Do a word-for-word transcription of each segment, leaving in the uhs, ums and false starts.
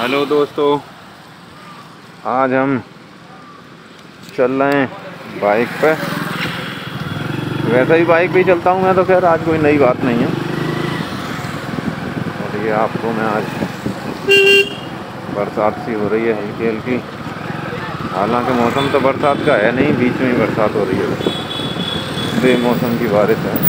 Hello दोस्तों, आज हम चल रहे हैं बाइक पे। वैसे ही बाइक भी चलता हूँ मैं तो, खैर आज कोई नई बात नहीं है। और ये आपको मैं आज बरसात सी हो रही है हल्की हल्की। हालांकि मौसम तो बरसात का है नहीं, बीच में ही बरसात हो रही है, बेमौसम की बारिश है।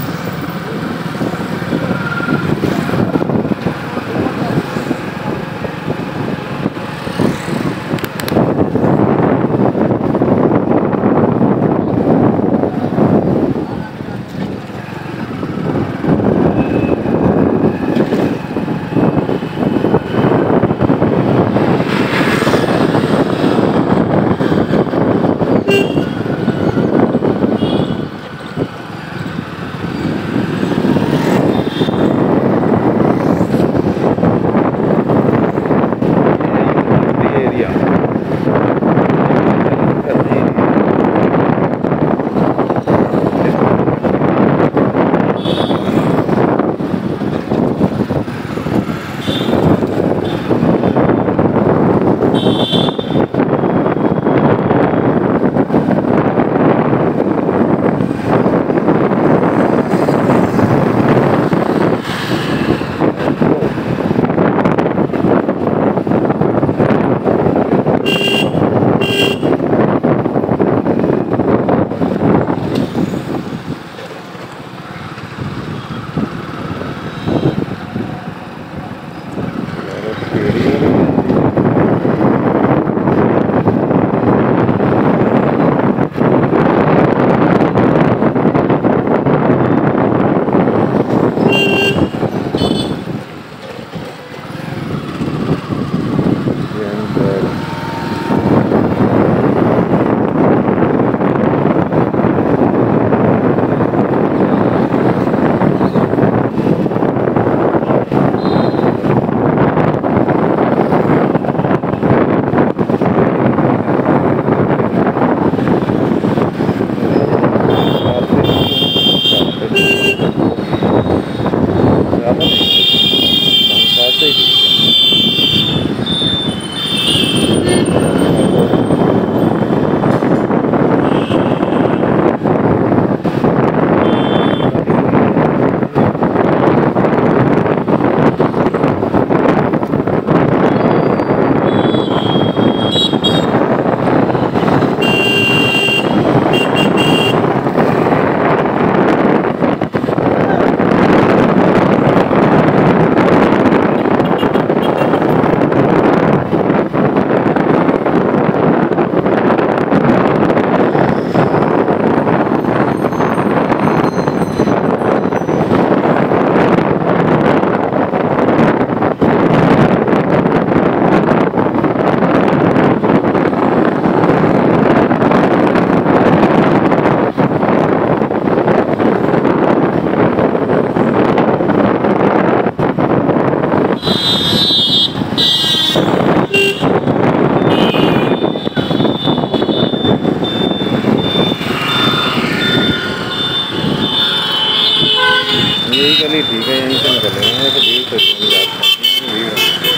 यही गली ठीक है, यहीं से निकलेंगे तो भीड़ से नहीं जाता। भीड़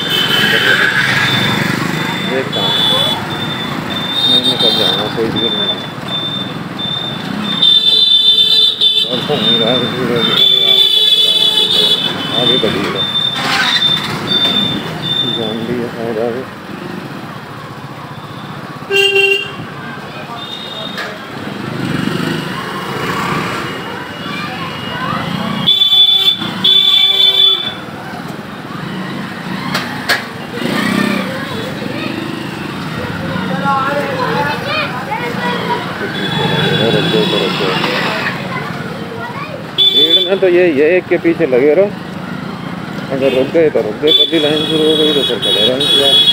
देखता हूँ, नहीं निकल जाऊँगा, कोई भीड़ नहीं। और तो नहीं रहा, आगे बढ़िएगा, जान ली है शायद आगे। भीड़ में तो ये ये एक के पीछे लगे रहो, अगर रुक गए तो रुक गए, कभी लाइन शुरू हो गई तो फिर खड़े रहेंगे।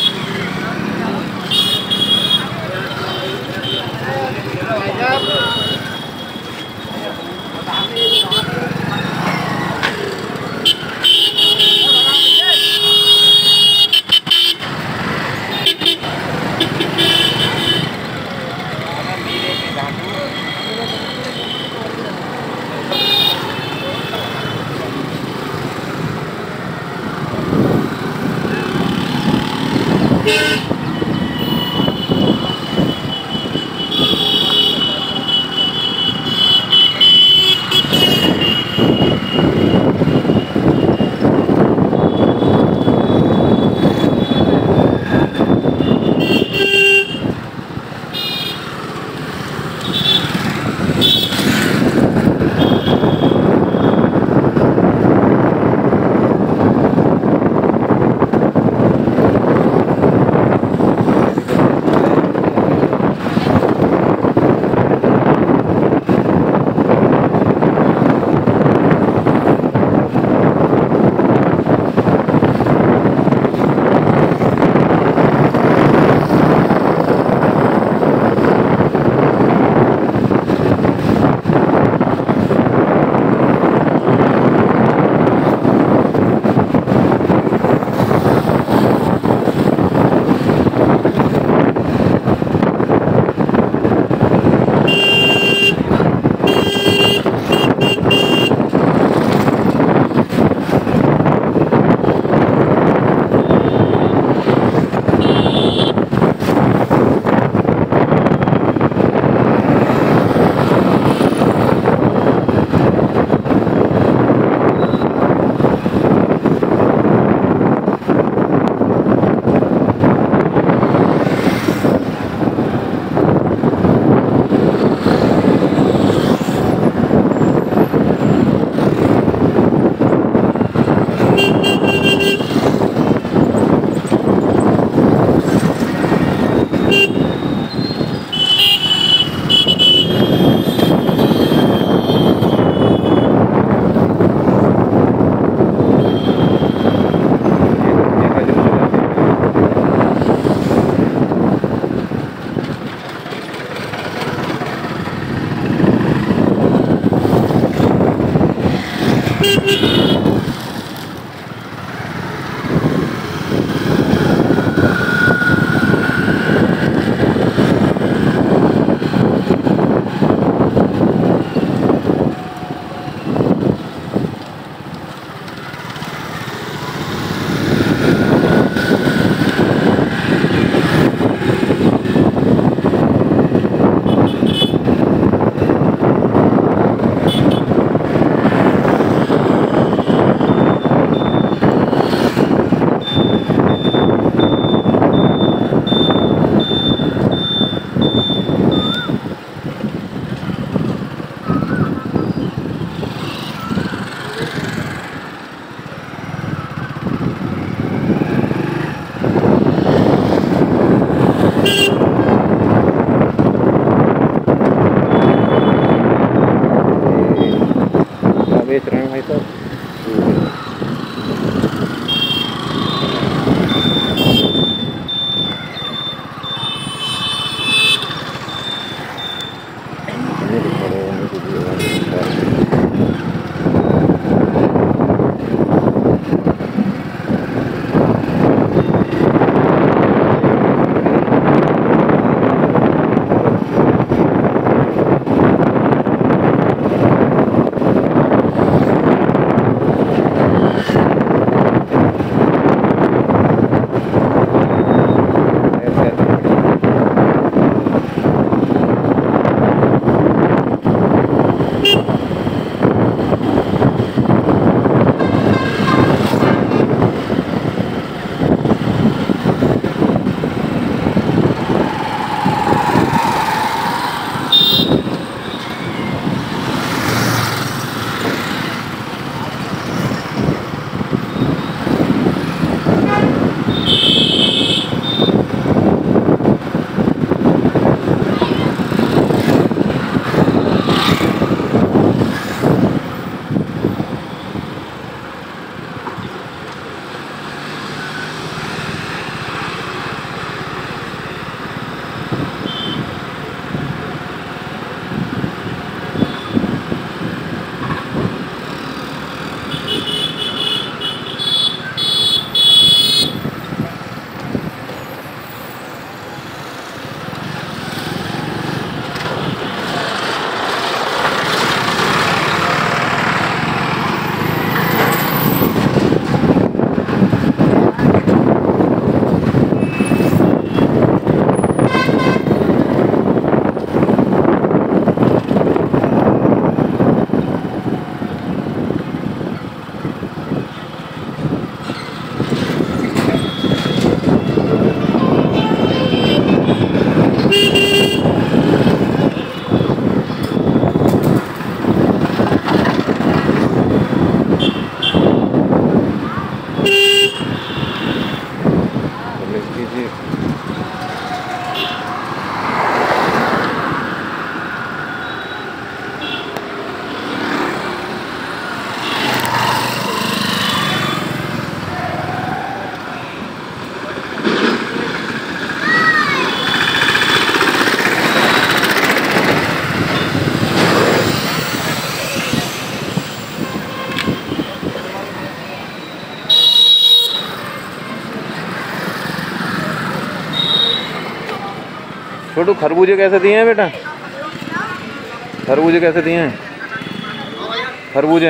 छोटू खरबूजे कैसे दिए हैं बेटा? खरबूजे कैसे दिए हैं? खरबूजे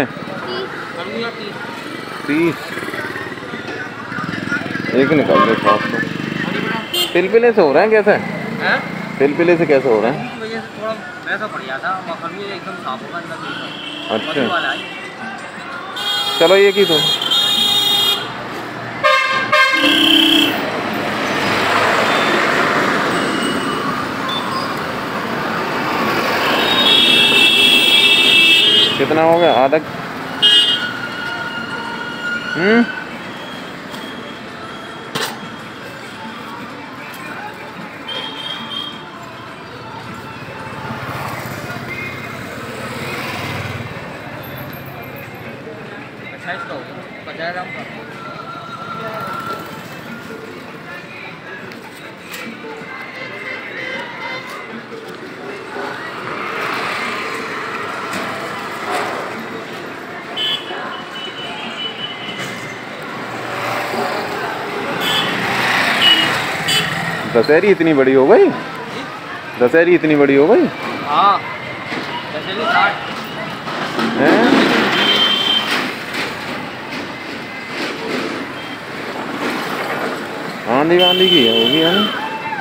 तीस। एक निकाल दो सात सौ। पिलपिले से हो रहे हैं कैसे? पिलपिले से कैसे हो रहे हैं? अच्छा चलो ये की तो कितना हो गया? आधा। हम्म दशहरी इतनी बड़ी हो गई? दशहरी इतनी बड़ी हो गई? हाँ दशहरी साठ हैं? आंधी वांधी की होगी है ना?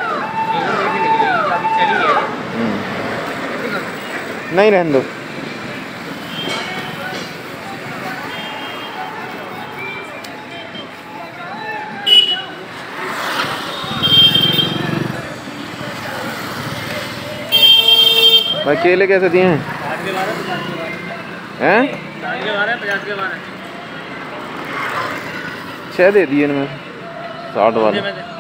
नहीं रहने दो। भाई केले कैसे दिए हैं? हैं? छः दे दिए इनमें साठ वाले।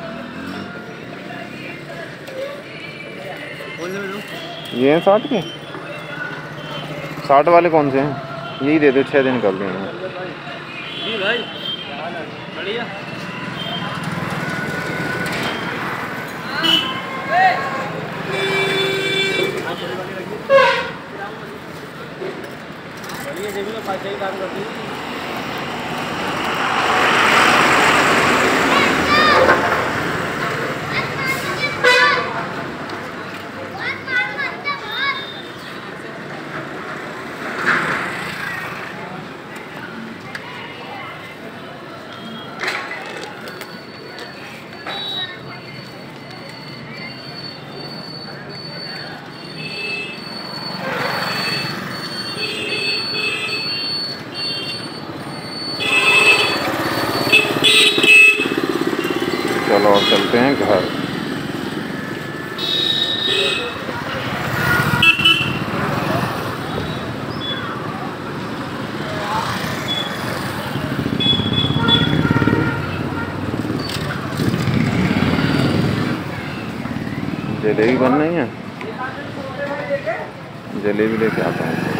ये हैं साठ के? साठ वाले कौन से हैं? यही दे दो, छः दिन कर दिए जी भाई बढ़िया। चलो अब चलते हैं घर। जलेबी बन रही है, जलेबी लेके आता हूँ।